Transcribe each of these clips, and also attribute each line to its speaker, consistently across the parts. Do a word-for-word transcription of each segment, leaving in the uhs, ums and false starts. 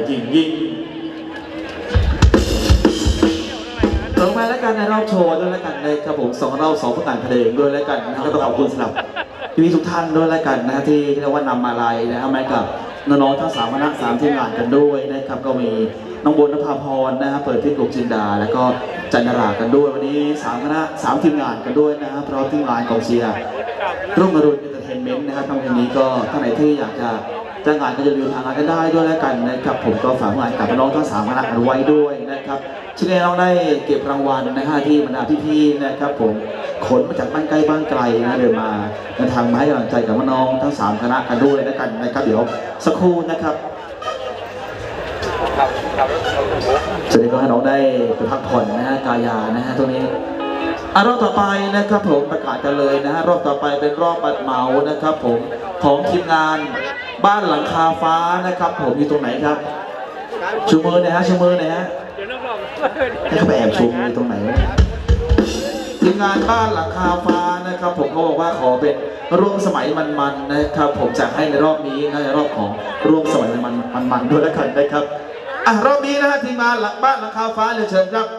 Speaker 1: ยิ่งยิ่งต่อไปแล้วกันในรอบโชว์ด้วยแล้วกันในครับผมสองเราสองผู้แต่งเพลงด้วยแล้วกันนะก็ต้องขอบคุณสำหรับพี่ทุกท่านด้วยแล้วกันนะที่เรียกว่านำมาลัยนะครับแม้กับน้องๆทั้งสามคณะสามทีมงานกันด้วยนะครับก็มีน้องโบนภาพรนะครับเปิดที่กลุ่มจินดาแล้วก็จันทรากันด้วยวันนี้สามคณะสามทีมงานกันด้วยนะครับพร้อมทีมงานกองเชียร์รุ่งอรุณเอนเตอร์เทนเมนต์นะครับทางเพลงนี้ก็ท่านไหนที่อยากจะจ้างงานก็จะรีวิวทางงานกันได้ด้วยแล้วกันนะครับผมก็ฝากงานกับน้องทั้งสามคณะกันไว้ด้วยนะครับที่นี่น้องได้เก็บรางวัลนะฮะที่บรรดาพี่ๆนะครับผมขนมาจากบ้านใกล้บ้านไกลนะเดินมาเดินทางมาให้กำลังใจกับน้องทั้งสามคณะกันด้วยแล้วกันนะครับเดี๋ยวสักครู่นะครับจะได้ก็ให้น้องได้ไปพักผ่อนนะฮะกายานะฮะตรงนี้อ่ะรอบต่อไปนะครับผมประกาศกันเลยนะฮะรอบต่อไปเป็นรอบบัตรเหมานะครับผมของทีมงานบ้านหลังคาฟ้านะครับผมอยู่ตรงไหนครับชูมือนะฮะชูมือนะฮะให้เขาไปแอบชูมือตรงไหนทีมงานบ้านหลังคาฟ้านะครับผมเขาบอกว่าขอเป็นร่วมสมัยมันๆนะครับผมจะให้ในรอบนี้นะในรอบของร่วมสมัยมันมันๆด้วยแล้วกันนะครับอ่ะรอบนี้นะฮะทีมงานหลังบ้านหลังคาฟ้าเลยเชิญครับ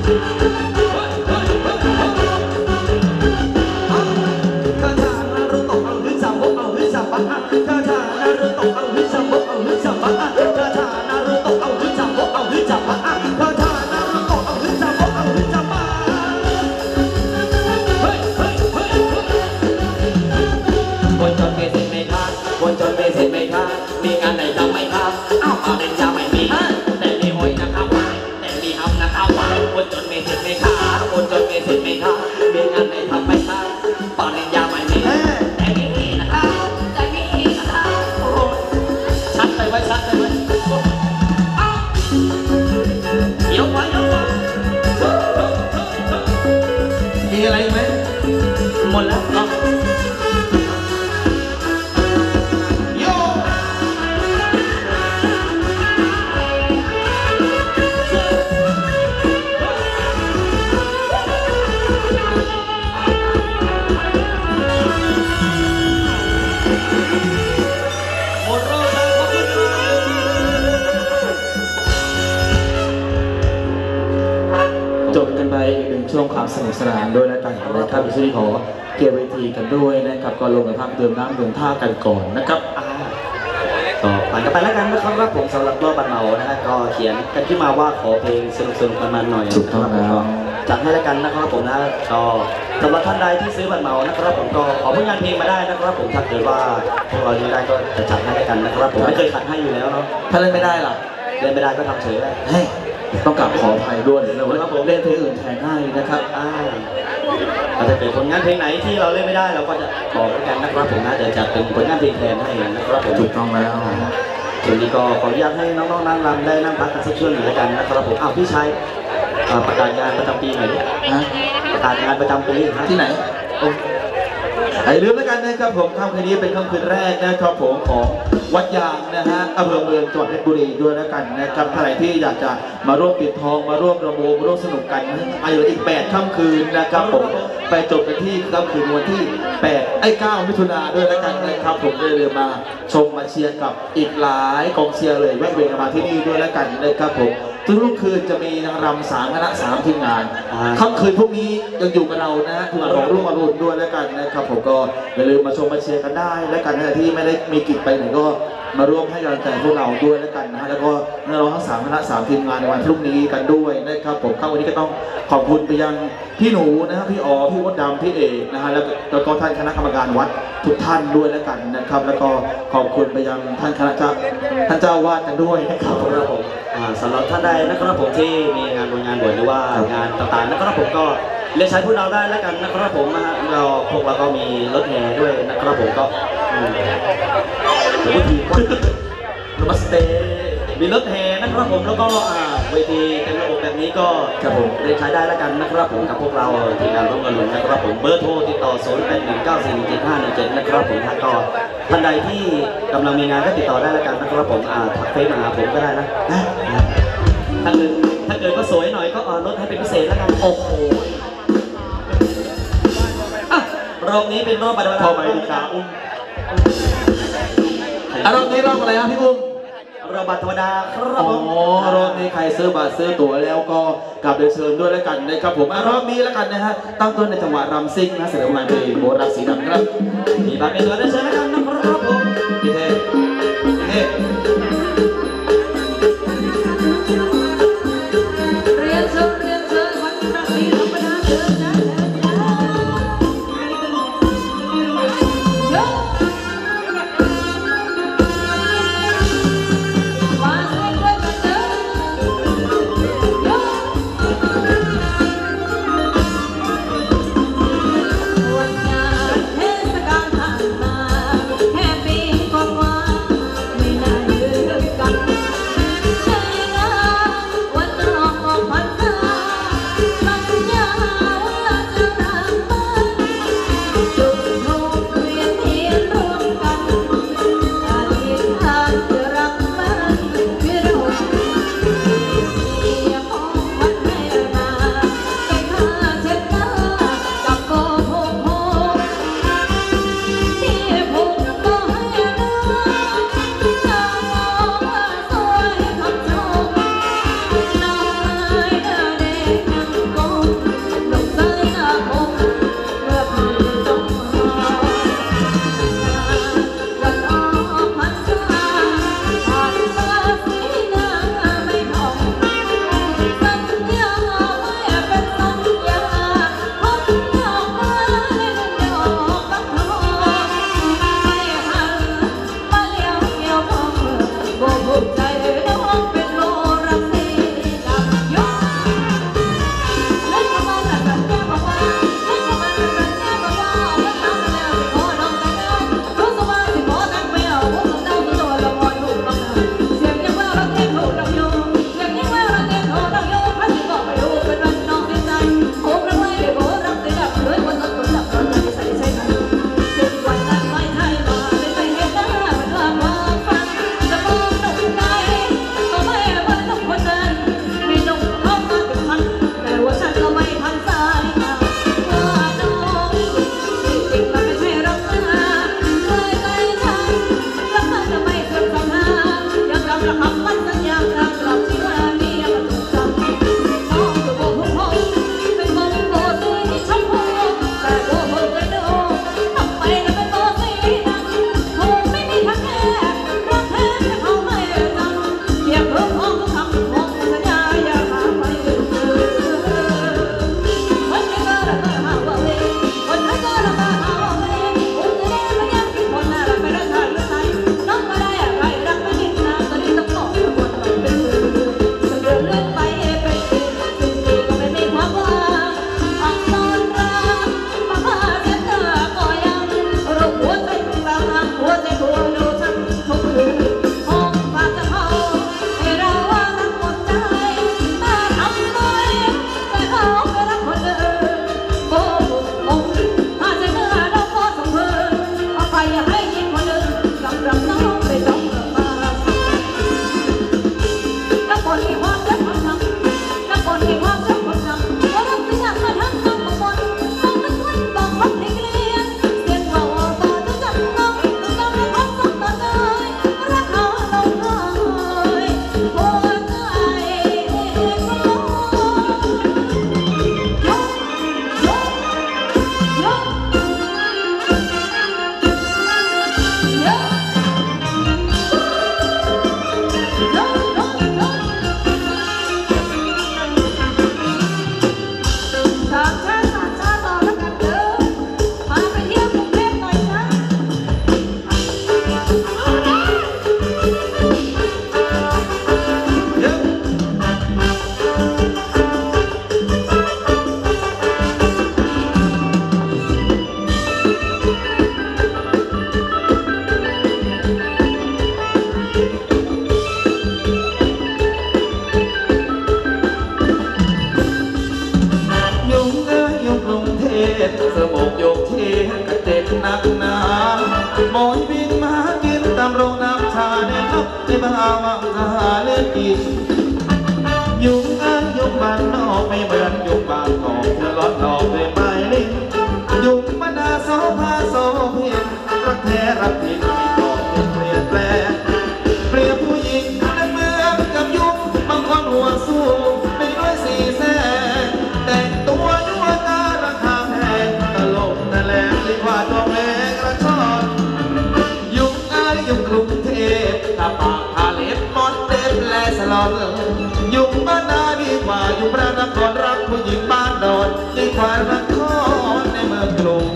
Speaker 1: มีอะไรไหมหมดแล้วเนาะโยหมดรอบแล้วขอบคุณครับจบกันไปอีกหนึ่งช่วงความสนุกสนานด้วยแล้วกันนะครับในช่วงขอเกียร์เวทีกันด้วยนะครับก็ลงไปพักเติมน้ำเติมท่ากันก่อนนะครับ
Speaker 2: ก็ผ่านกันไปแล้วกันนะครับว่าผมสำหรับรอบบันเมานะฮะก็เขียนกันขึ้นมาว่าขอเพลงสนุกสนุกมันๆหน่อย
Speaker 1: ถูกต้องแล้ว
Speaker 2: จัดให้แล้วกันนะครับผมนะก็สำหรับท่านใดที่ซื้อบัตรเมานะครับผมก็ขอผลงานเพลงมาได้นะครับผมถ้าเกิดว่าพวกเราไม่ได้ก็จะจัดให้แล้วกันนะครับผมไม่เคยขัดให้อยู่แล้วเนาะ
Speaker 1: ถ้าเล่นไม่ได้ล่ะ
Speaker 2: เล่นไม่ได้ก็ทำเฉยได้
Speaker 1: เฮ้ยต้องกลับขออภัยด้วยนะว่าเล่นเพลงอื่นแทนให้นะครับ
Speaker 2: อ่าอาจจะเป็นผลงานเพลงไหนที่เราเล่นไม่ได้เราก็จะบอกกันนะครับผมนะเดี๋ยวจะเป็นผลงานเพลงแทนให้นะครับผม
Speaker 1: ถูกต้องแล้ว
Speaker 2: ทีนี้ก็ขออนุญาตให้น้องๆนั่งรำได้นั่งพักกันสักช่วงหนึ่งแล้วกันนะครับผมอ้าวพี่ชายประกาศงานประจำปีหน่อยฮะประกาศงานประจำปี
Speaker 1: ที่ไหนไอ้ลืมแล้วกันนะครับผมค่ำคืนนี้เป็นค่ำคืนแรกนะครับผมของวัดยางนะฮะอำเภอเมืองจังหวัดเพชรบุรีด้วยแล้วกันนะครับใครที่อยากจะมาร่วมปิดทองมาร่วมระโมมาร่วมสนุกกันอายุอีกแปดค่ำคืนนะครับผมไปจบกันที่ค่ำคืนวันที่แปดไอ้เก้ามิถุนาด้วยแล้วกันนะครับผมได้เลยมาชมมาเชียร์กับอีกหลายกองเชียร์เลยแวะเวียนมาที่นี่ด้วยแล้วกันนะครับผมทุกคืนจะมีนางรำสามคณะสามทีมงานค่ำคืนพวกนี้ยังอยู่กับเรานะฮะทุกคนร่วมมารุนด้วยแล้วกันนะครับผมก็อย่าลืมมาชมมาเชียร์กันได้และกันนะที่ไม่ได้มีกิจไปไหนก็มาร่วมให้กำลังใจพวกเราด้วยแล้วกันนะฮะแล้วก็เราทั้งสามคณะสามทีมงานในวันพรุ่งนี้กันด้วยนะครับผมข้าวันนี้ก็ต้องขอบคุณไปยังพี่หนูนะครับพี่อ๋อพี่มดดำพี่เอกนะฮะแล้วแล้วก็ท่านคณะกรรมการวัดทุกท่านด้วยแล้วกันนะครับแล้วก็ขอบคุณไปยังท่านคณะเจ้าท่านเจ้าวาดกันด้วยนะครับผม
Speaker 2: สำหรับท่านใดนะครับผมที่มีงานบนงานบวชหรือว่างานต่างๆนะครับผมก็เรียกใช้พวกเราได้แล้วกันนะครับผมนะเราพวกเราก็มีรถแห่ด้วยนะครับผมก็เวทีมัสเตมีรถแห่นะครับผมแล้วก็เวทีเต็มระบบแบบนี้ก็เรียกใช้ได้แล้วกันนะครับผมกับพวกเราทีมงานร่วมกันหนุนนะครับผมเบอร์โทรติดต่อศูนย์แปดหนึ่งเก้าสี่หนึ่งเจ็ดห้าหนึ่งเจ็ดนะครับผมถ้าก็ท่านใดที่กำลังมีงานก็ติดต่อได้แล้วกันนะครับผมอ่าทักเฟซมาหาผมก็ได้นะถ้าเกิดถ้าเกิดก็สวยหน่อยก็ลดให้เป็นพิเศษแล้วกันโอ้โหรอบนี้เป็นรอบบัตรวันพอไปดีกาอุ้ม
Speaker 1: รอบนี้รอบอะไรครับพี่อุ้ม
Speaker 2: รอบบัตรธรรมดาครับ
Speaker 1: อ๋อรอบนี้ใครซื้อบัตรซื้อตั๋วแล้วก็กลับเดินเชิญด้วยแล้วกันนะครับผมรอบนี้แล้วกันนะฮะตั้งต้นในจังหวะรำซิ่งนะเสด็จมาเป็นโบราณสีดำครับ
Speaker 2: มีบัตรเป็นตัวได้เชิญแล้วกันนะครับผม
Speaker 1: พี่เท่เท่
Speaker 3: ไ
Speaker 1: ไม่เหมือนยุงบางกอกเธอล้อนหลอกด้วยไม้ลิ้นยุงมนาโซภาโซเพียนรักแท้รักผิดไม่ตอบเป็นเปลี่ยนแปลงเปรียบผู้หญิงนั้นเหมือนกับยุงบางคนหัวสู้ไปด้วยสีแสงแต่งตัวยั่วตาราคาแพงตลกตะแลงดีกว่าตัวแมงกระชอนยุงอายยุงกรุงเทพตาปากทาเล็บมอนเด็บและสลอนยุงบ้านนาดีกว่ายุงพระนครรักผู้หญิงบ้านดอนดีกว่านครในเมืองกรุง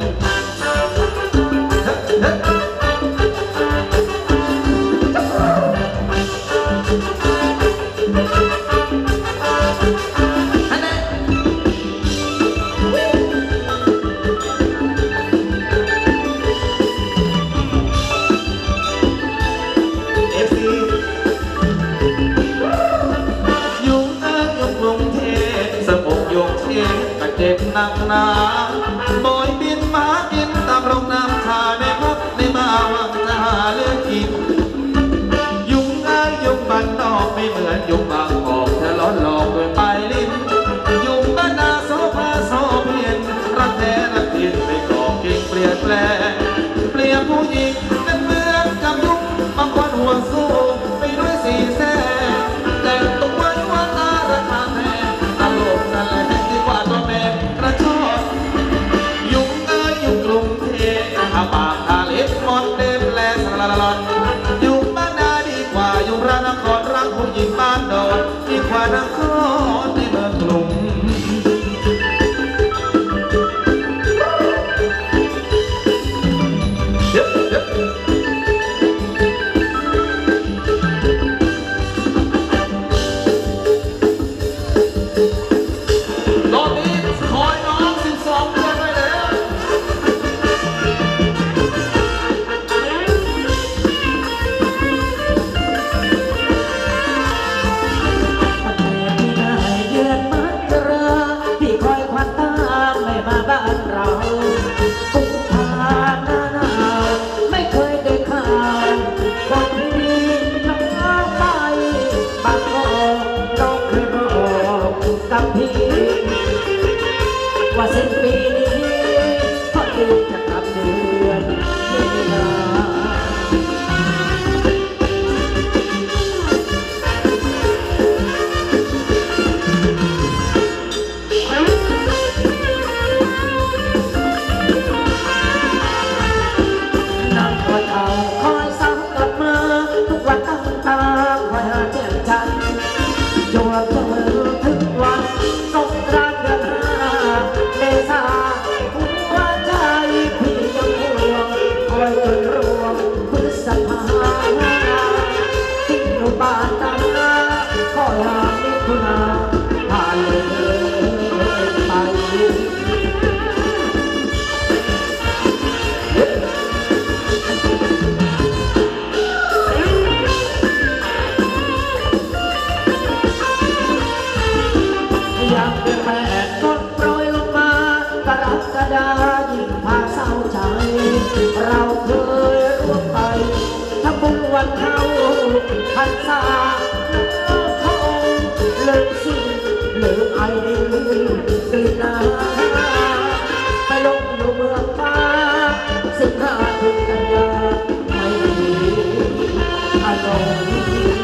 Speaker 1: เจ็บหนักหนาบอยบินมากินตามโรงน้ำชาในพับในมาวังจะหาเลือกกินยุงอายยุงบ้านนอกไม่เหมือนยุงบางกอกเธอล้อนหลอกด้วยปลายลิ้นยุงบ้านนาโซภาโซเพียนรักแท้รักผิดไม่กอกกิ่งเปลี่ยนแปลงเปลี่ยนผู้หญิงนั้นเหมือนกับยุงบางคนหัวสู้ไปด้วยสีแสงแต่งตัวยั่วตาราคาแพงตลกนั่นแหละดีกว่าตัวแม่กระชอนยุงเอ้ยยุงกรุงเทพอาปากอาเล็บมอนเด็บและสลาลอนยุงบ้านนาดีกว่ายุงพระนครรักผู้หญิงบ้านดอนดีกว่านครในเมืองกรุงว่าสิ้นปีนี้พอดีจะกลับเดือนมีนานั่งคอยเอาคอยซ้ำกลับมาทุกวันตั้งตาคอยหาแจ่มจันทร์จวบจะมือถึงวันสงกรานต์เดือนห้าเมษาหัวใจพี่ยังห่วงคอยจนรวมพฤษภาทิ้งอยู่บ้านตาคอยหามิถุนาผ่านเลยไปยังเป็นแม่ต้นโปรยลงมากรกฎายิ่งพาเศร้าใจเราเคยร่วมไปทั้งบุญวันเข้าพรรษาพระองค์ลืมสิ้นลืมไอดินกลิ่นน้ำไปลงอยู่เมืองฟ้าสิบห้าถึงกันยาไม่มีอารมณ์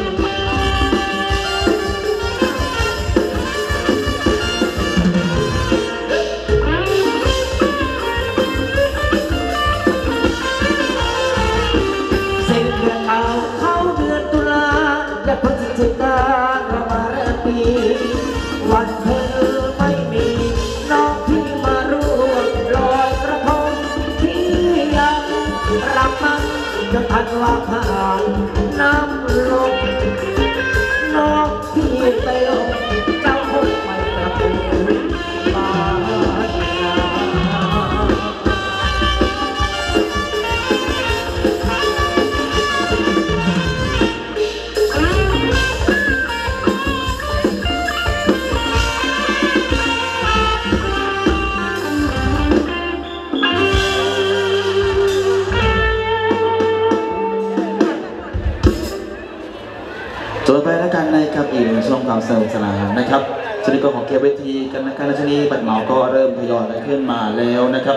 Speaker 1: เข้าเดือนตุลาและพฤศจิกาเรามาเริ่มปีวันเธอไม่มีน้องพี่มาร่วมลอยกระทงที่ยังรับมันจนทันว่าผ่านน้ำลงน้องพี่ไปลงเจ้าคงไม่กลับคืนบ้านนา จบไปแล้วกันนะครับอีกหนึ่งช่วงความสนุกสนานนะครับชนิดก็ของเก็บเวทีกันนะการชนีบัตรเหมาก็เริ่มทยอยกันขึ้นมาแล้วนะครับ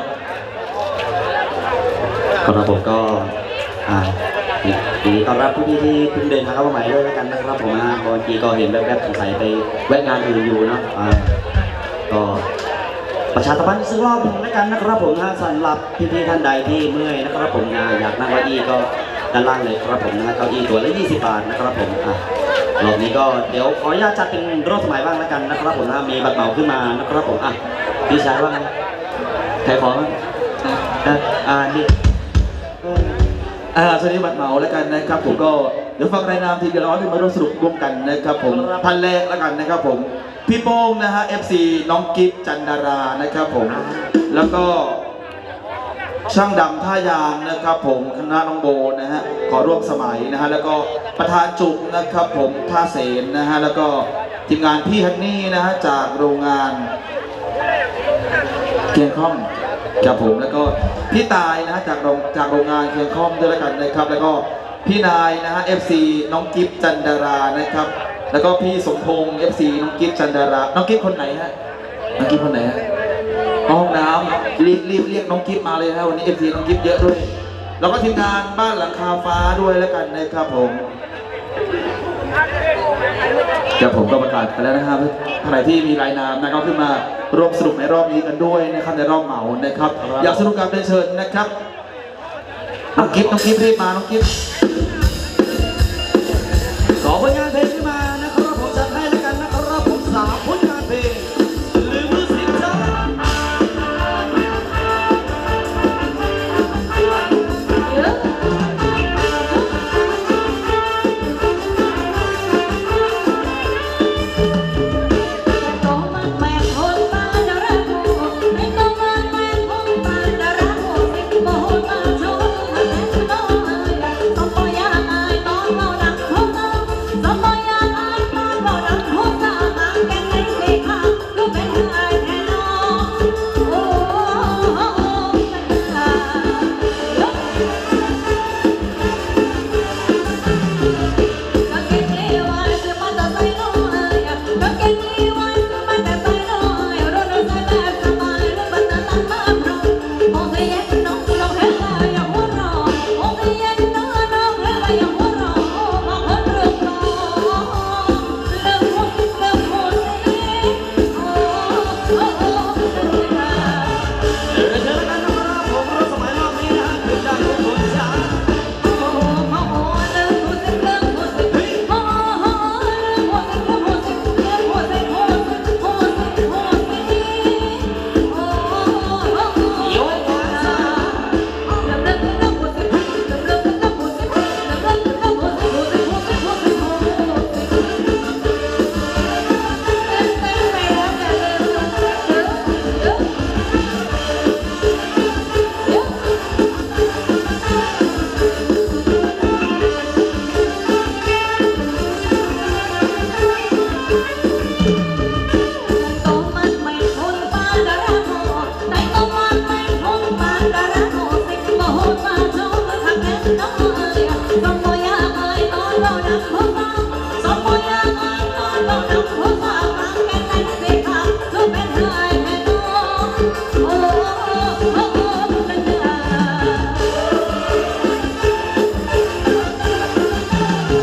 Speaker 2: ครับผมก็อ่าทีนี้ต้อนรับพี่ๆที่เพิ่งเดินทางเข้ามาใหม่ด้วยแล้วกันนะครับผมนะเมื่อกี้ก็เห็นแบบๆสงสัยไปแวะงานอื่นอยู่เนาะอ่าก็ประชาสัมพันธ์ซื้อรอบหนึ่งแล้วกันนะครับผมนะสำหรับพี่ๆท่านใดที่เมื่อยนะครับผมนะอยากนั่งเก้าอี้ก็ด้านล่างเลยครับผมนะเก้าอี้ตัวละยี่สิบบาทนะครับผมอ่ะรอบนี้ก็เดี๋ยวขออนุญาตจัดเป็นรอบสมัยบ้างแล้วกันนะครับผมนะมีบัตรเหมาขึ้นมานะครับผมอ่ะพี่ชายว่าไงใครขออ่ะอ่านี่
Speaker 1: อ่าสวัสดีบัตรเหมาแล้วกันนะครับผมก็เดี๋ยวฟังรายนามทีเดียวร้อนที่มาร่วมสนุกร่วมกันนะครับผมพันแรกแล้วกันนะครับผมพี่โป้งนะฮะ เอฟ ซี น้องกิฟจันดารานะครับผมแล้วก็ช่างดำท่ายางนะครับผมคณะน้องโบนะฮะขอร่วมสมัยนะฮะแล้วก็ประธานจุกนะครับผมท่าเสนนะฮะแล้วก็ทีมงานพี่ฮันนี่นะฮะจากโรงงานเกียงข้อมครับผมแล้วก็พี่ตายนะฮะจากโรงจากโรงงานเคียงคอมด้วยแล้วกันนะครับแล้วก็พี่นายนะฮะ เอฟ ซี น้องกิฟจันดารานะครับแล้วก็พี่สมพงษ์ เอฟ ซี น้องกิฟจันดาราน้องกิฟคนไหนฮะน้องกิฟคนไหนฮะห้องน้ำรีบรีบเรียกน้องกิฟมาเลยนะวันนี้ เอฟ ซี น้องกิฟเยอะด้วยแล้วก็ทีมงานบ้านหลังคาฟ้าด้วยแล้วกันนะครับผมจะผมก็ประกาศไปแล้วนะครับใครที่มีรายนามนะครับขึ้นมาร่วมสนุกในรอบนี้กันด้วยนะครับในรอบเหมานะครับอยากสนุกกับเดินเชิญนะครับน้องกิฟน้องกิฟรีบมาน้องกิฟ
Speaker 2: ขอผลงานเพลงขึ้นมานะครับผมจัดให้แล้วกันนะครับผมสามผลงานเพลงลืมมือสิงจ้า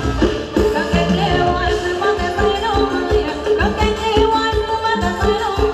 Speaker 3: Don't